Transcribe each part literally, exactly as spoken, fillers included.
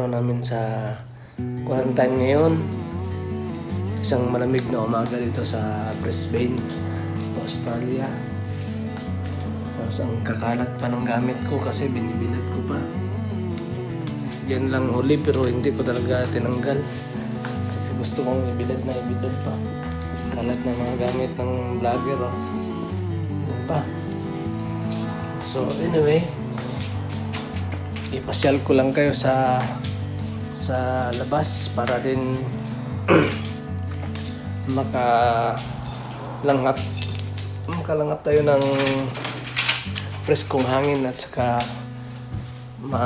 araw namin sa quarantine ngayon. Isang malamig na umaga dito sa Brisbane, Australia. Tapos ang kakalat pa ng gamit ko kasi binibilad ko pa. Yan lang uli pero hindi ko talaga tinanggal. Kasi gusto kong ibilad na ibilad pa. Kalat na mga gamit ng vlogger. Oh. Yan pa. So anyway, ipasyal ko lang kayo sa sa labas para din makalanghap makalanghap tayo ng preskong hangin at saka ma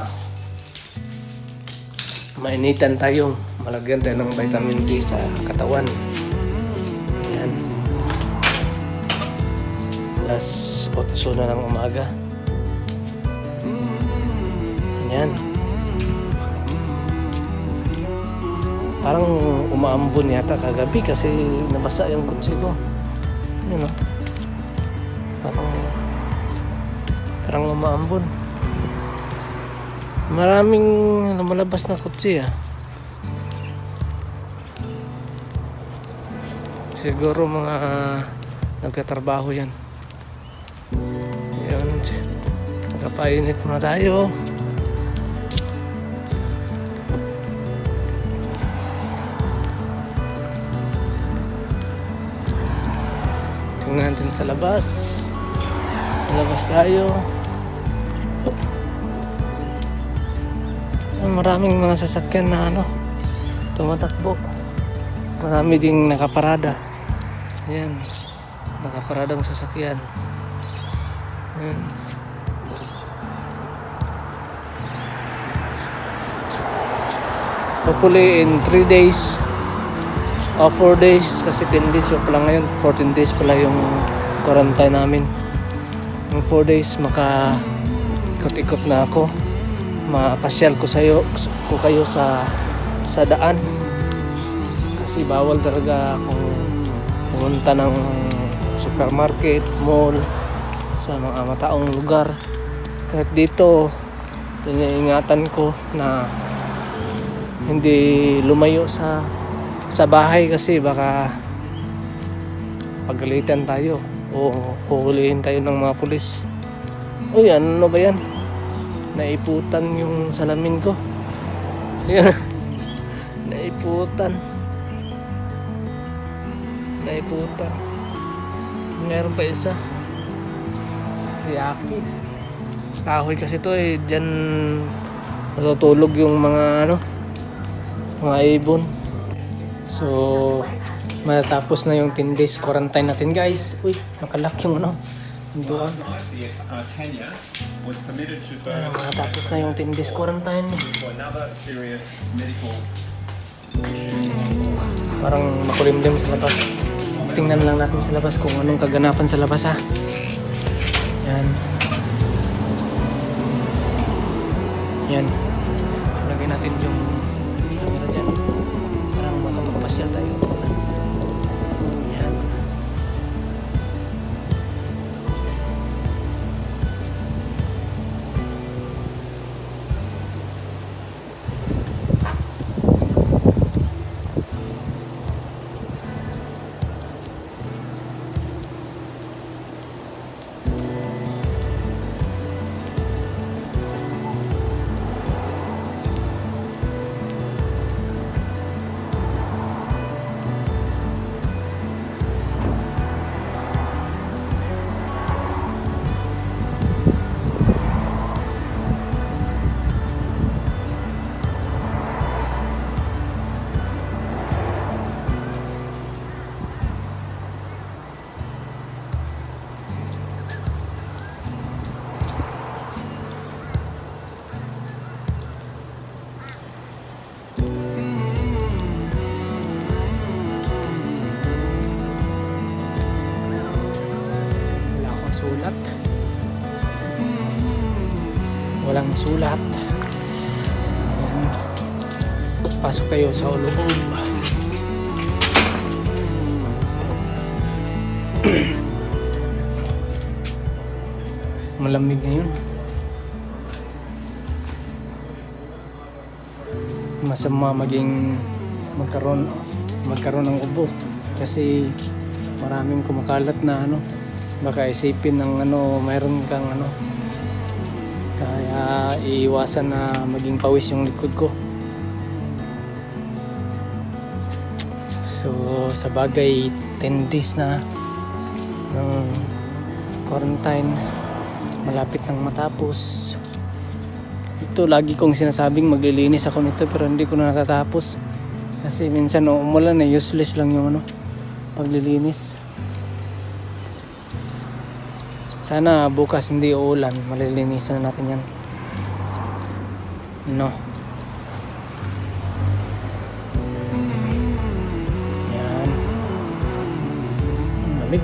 mainitan tayo, malagyan tayo ng vitamin D sa katawan. Ayan, alas otso na ng umaga. Ayan, parang umaambon yata kagabi kasi nabasa yung kutsi ko. Ayan, oh. Parang parang umaambon. Maraming lumalabas na kutsi ah. Siguro mga nagtatrabaho yan. Ayan, nagpapainit muna tayo. Tingnan natin sa labas. Sa labas tayo. Maraming mga sasakyan na ano, tumatakbo. Marami ding nakaparada. Ayan, nakaparadang sasakyan. Ayan. Hopefully in three days o four days, kasi ten days pa lang ngayon, fourteen days pala yung quarantine namin. In four days maka ikot-ikot na ako, mapasyal ko sayo ko kayo sa sa daan, kasi bawal talaga akong pumunta ng supermarket, mall, sa mga mataong lugar. Kahit dito iniingatan ko na hindi lumayo sa sa bahay kasi baka pagalitan tayo o huhulihin tayo ng mga pulis. Uy, ano ba yan? Naiputan yung salamin ko. Ayan. Naiputan. Naiputan. Meron pa isa. Yaki. Kahoy kasi to eh. Diyan natutulog yung mga ano, mga ibon. So matatapos na yung ten days quarantine natin, guys. Uy, nakalak yung ano, doon. Uh, matapos na yung ten days quarantine. Parang makulimlim sa labas. Tingnan lang natin sa labas kung anong kaganapan sa labas, ha. Yan. Yan. Lagay natin yung camera dyan. Parang makapagpasyal tayo. Yan. Sulat. Walang sulat. Um, pasok kayo sa loob. Malamig ngayon. masama maging magkaroon magkaroon ng ubo kasi maraming kumakalat na ano, baka isipin ng ano mayroon kang ano, kaya iiwasan na maging pawis yung likod ko. So sa bagay ten days na ng quarantine, malapit nang matapos. Ito lagi kong sinasabing maglilinis ako nito pero hindi ko na natatapos kasi minsan no, umulan na useless lang yung ano paglilinis. Sana bukas hindi uulan, malilinisan na natin yan, no. Yan, lamig.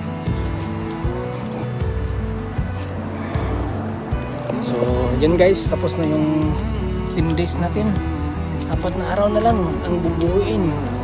So yan guys, tapos na yung ten days natin. Apat na araw na lang ang bubuuin.